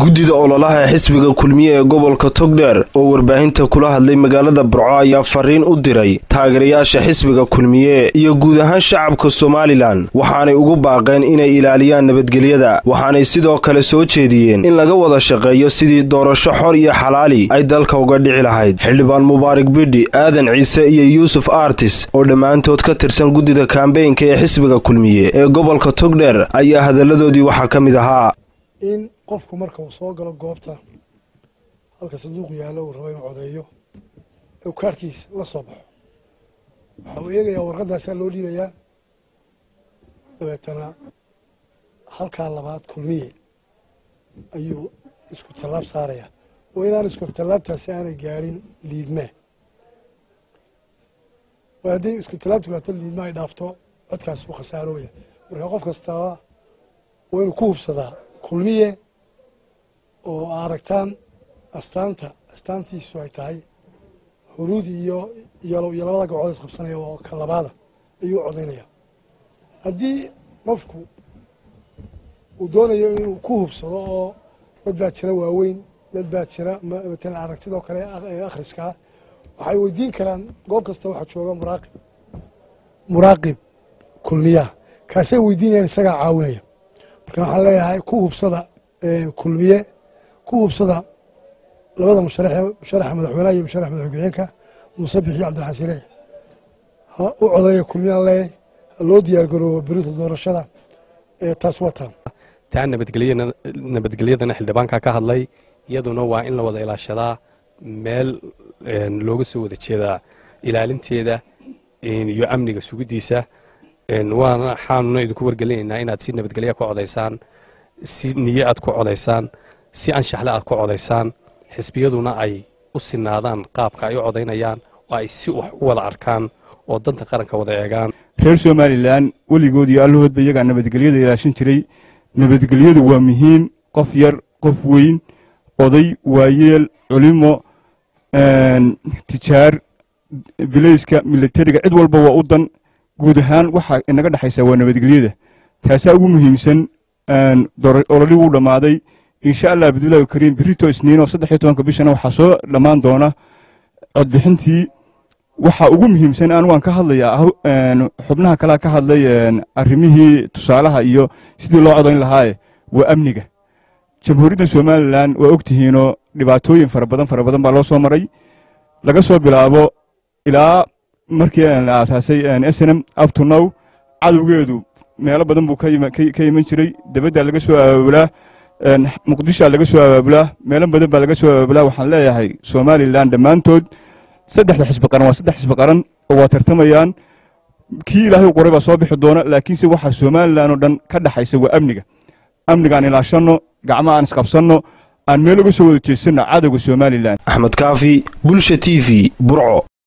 guddida ololaha xisbiga kulmiye ee gobolka Togdheer oo warbaahinta kula hadlay magaalada Burco ayaa fariin u diray taageerayaasha xisbiga kulmiye iyo guud ahaan shacabka Soomaaliland waxaanay ugu baaqeen inay ilaaliyaan nabadgelyada waxaanay sidoo kale soo jeediyeen in laga wada shaqeeyo sidii doorasho xor iyo xalaali ay dalka uga dhici lahayd xildhibaan Mubaarak Bidhi Aadan Ciise iyo Yuusuf Artis oo dhamaantood ka tirsan guddida campaign-ka ee xisbiga kulmiye ee gobolka Togdheer ayaa hadaladoodii waxa kamid ahaa in qofku marka uu soo galo goobta halka sanduuq yaalo uu rabo inuu codeeyo oo kaarkiisa la soo baxo waxa uu eegayaa warqadaas loo dhiibayaa dabeetana halka labaad kulmiye ayuu isku talaab saaraya oo inaan isku talaabtaasi aanay gaarin liidme waadii isku talaabtu ka liidme ay dhaafto codkaas uu khasaarooya marka qof kasta waa inuu ku hubsadaa kulmiye oo aragtaan astaantiisu ay tahay huruud iyo labada gacmood isqabsanaya oo ka labaada ayuu codeynaya haddii qofku uu doonayo inuu ku hubsado oo dad baa jira waaweyn dad baa jira matalan aragtidoo kale akhriska waxay weydiin karaan goob kasta waxaa jooga muraaqib kulmiyaha kaasay weydiinayaan isagaa caawinaya marka waxaan leeyahay ku hubsada kulmiye ku hubsada labada musharaxa madaxweynaha iyo musharaxa madaxweynaha Muuse Bixi Cabdilxasiin u codeeyo kulmiye leeyahay loo diyaar garoobo berito doorashada taas wata taan nabadgelyadana xildhibaanka ka hadlay iyaduna waa in la wada ilaashadaa meel looga soo wada jeedaa ilaalinteeda iyo amniga sugidiisa waxaanuna idinku wargelinaynaa inaad si nabadgelyo ku codeysaan si niyo aad ku codeysaan si anshaxle aad ku codeysaan xisbiyaduna ay u sinaadaan qaabka ay u codeynayaan oo ay si wax u wada arkaan oo danta qaranka wada eegaan reer Soomaaliland waligood iyo allahood ba iyaga nabadgelyada ilaashin jiray nabadgelyadu waa muhiim qof yar qof weyn oday waayeel culimo tijaar bilayska militariga cid walba waa u dan guud ahaan waxa inaga dhaxaysa waa nabadgelyada taas ugu muhiimsan ololi uu dhamaaday insha Allah bidilaahi kariim birito isniino 13 bishana waxa soo dhamaan doona codbixintii waxa ugu muhiimsan aan waan ka hadlayaa xubnaha kala ka hadlay arrimihii tusaalaha iyo sidii loo codeyn lahaa waa amniga jamhuuriyadda Soomaaliland waa ogtihiino dhibaatooyin fara badan baa loo soo maray laga soo bilaabo ilaa markii la aasaasay SNM up to now cadawgeedu meelo badan buu ka iman jiray dabadda laga soo abaabulaa muqdisho laga soo abaabulaa meelo badan baa laga soo abaabulaa waxaan leeyahay Soomaaliland dhamaantood saddexda xisbi qaran waa saddex xisbi qaran oo tartamayaan kii Ilaahay u qoray baa soo bixi doona laakiin si waxa Soomaaliland oo dhan ka dhaxaysa waa amnigaan ilaashano gacmaha aan isqabsano aan meel uga soo wada jeesano cadawga Soomaaliland Axmed Kaafi Bulsha TV Burco